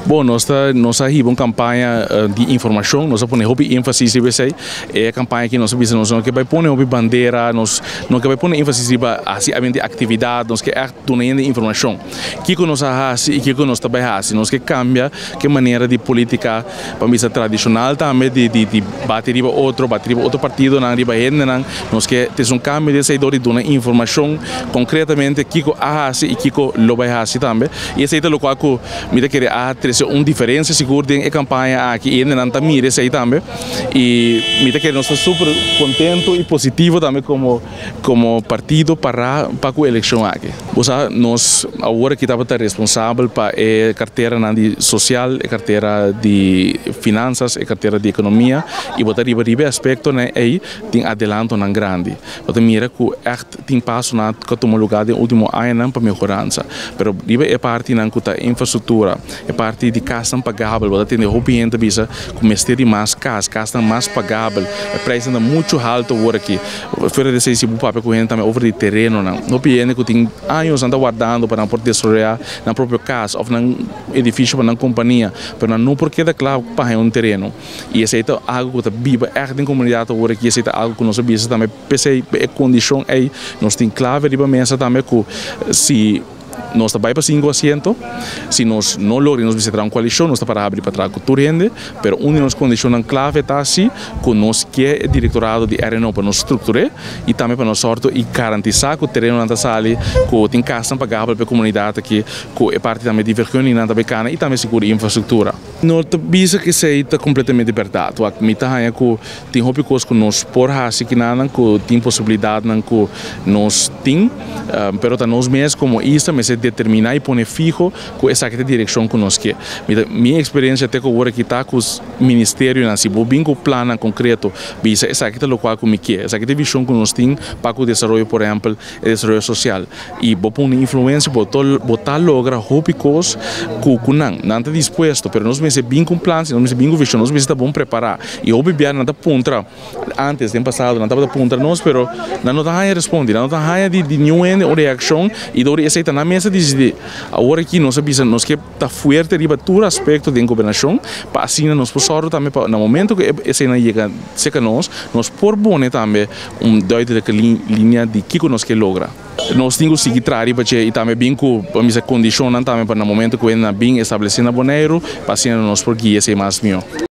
Bom, nós temos uma campanha de informação, nós ponemos ênfase nessa é a campanha que nós precisamos, nós que vai pôr bandeira, nós que vai pôr ênfase assim a atividade, nós que é donando informação. Que nós fazemos e que nós também fazemos, nós que cambia que maneira de política para mim tradicional também de bater outro partido na riba nós que temos um cambio de saída de donar informação concretamente que faz e que lo vai fazer também. E essa é o qual que me quer trazer uma diferença seguro em campanha aqui ainda não está mira aí também e me quer nós super contento e positivo também como partido para a eleição aqui. Nós agora que estava responsável para a carteira social, a carteira de finanças, a carteira de economia e botar riba aspecto aí tem adelanto na grande. Botar mira que tem passo na que toma lugar no último ano para melhorança. Pero riba é parte na infraestrutura, é parte de casa pagável, botar tem gente bisa começar de mais casa mais pagável, é preço muito alto agora aqui. Fora de ser se o papel com gente também over de terreno não piene que tem anos anda guardando para poder desarrollar na própria casa ou na edifício para na companhia, pero não porque da claro para um terreno. E esse é algo que vive em comunidade agora aqui, esse é algo que nós bisa também pensei é condição aí nós tem clave de mesa também que se nós estamos para 5%, se nós não logramos visitar uma coalição, nós estamos para abrir para trás com o rende, mas uma das condições clave está assim, que nós que é diretorado de RNO para nos estruturar e também para nós sorte e garantizar que o terreno não está ali, que tem casa pagável para a comunidade aqui, que é parte também de vergonha e não está bacana e também segura infraestrutura. Nós visa que isso está completamente verdade. O que me está é que tem hobby coisas que nós por assim que não, que tem possibilidade que nós tem, mas nós mesmos como isso, mas determinar e pôr fijo com essa direção que nós queremos. Minha experiência até agora que está com os ministérios, se bem com o plano concreto, essa é o qual me quer, essa é a visão que nós temos para o desenvolvimento, por exemplo, o desenvolvimento social. E vou pôr influência, botar logra hobby coisas que não está disposto, mas nós mesmos bem com plano, nós bem com visão, nós mesmos está bom preparar. E o bebê não está ponta antes, no passado, não estava ponta nós, pero não está a responder, não está a de nenhuma reação e do essa está na mesa de agora aqui nós sabemos que está forte riba todo aspecto da governação para assim nós possamos também no momento que essa não chega seca nós por bom também doida linha de que nós que logra nós temos que seguir trari para e também bem com a minha condição também para no momento que ainda bem estabelecendo boneiro para assim nós por guia ser mais melhor.